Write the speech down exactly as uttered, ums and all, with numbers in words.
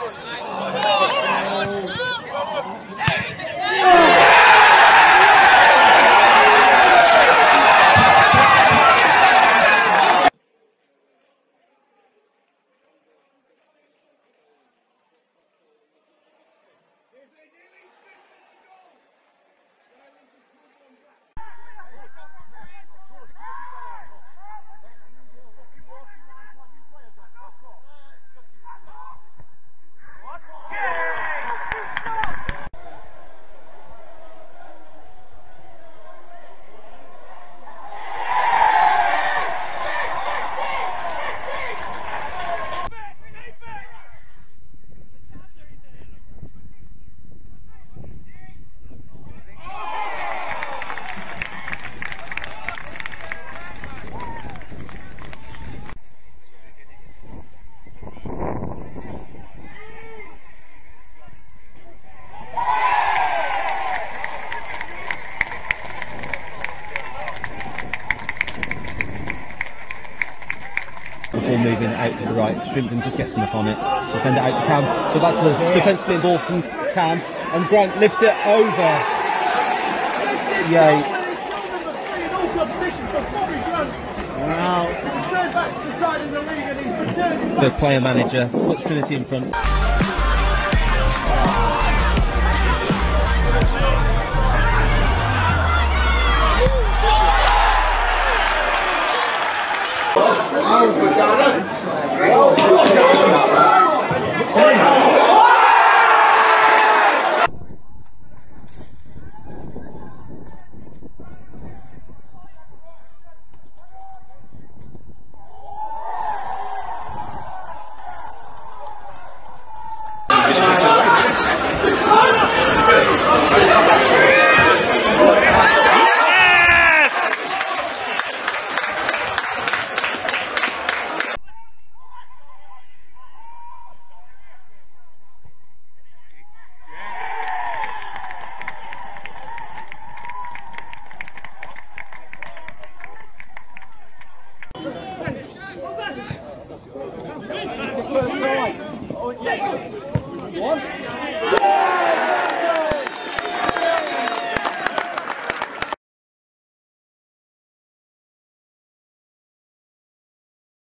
Ball moving out to the right. Shrimpton just gets enough on it to send it out to Cam. But that's a defence splitting ball from Cam. And Grant lifts it over. Yates. Wow. The player manager puts Trinity in front. One.